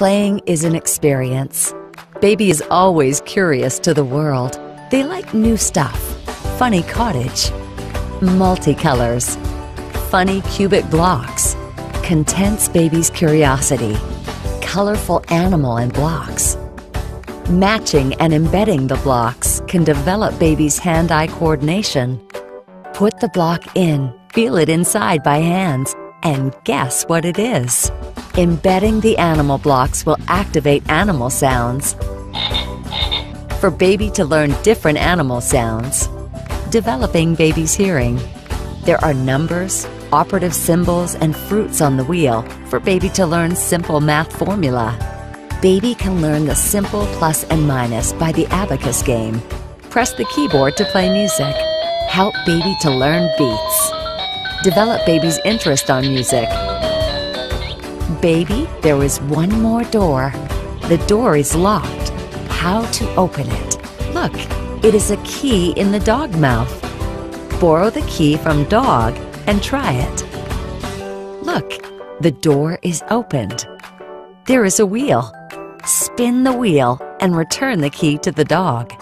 Playing is an experience. Baby is always curious to the world. They like new stuff, funny cottage, multicolors, funny cubic blocks, contents baby's curiosity, colorful animal and blocks. Matching and embedding the blocks can develop baby's hand-eye coordination. Put the block in, feel it inside by hands, and guess what it is. Embedding the animal blocks will activate animal sounds. For baby to learn different animal sounds. Developing baby's hearing. There are numbers, operative symbols, and fruits on the wheel for baby to learn simple math formula. Baby can learn the simple plus and minus by the abacus game. Press the keyboard to play music. Help baby to learn beats. Develop baby's interest on music. Baby, there is one more door. The door is locked. How to open it? Look, it is a key in the dog mouth. Borrow the key from dog and try it. Look, the door is opened. There is a wheel. Spin the wheel and return the key to the dog.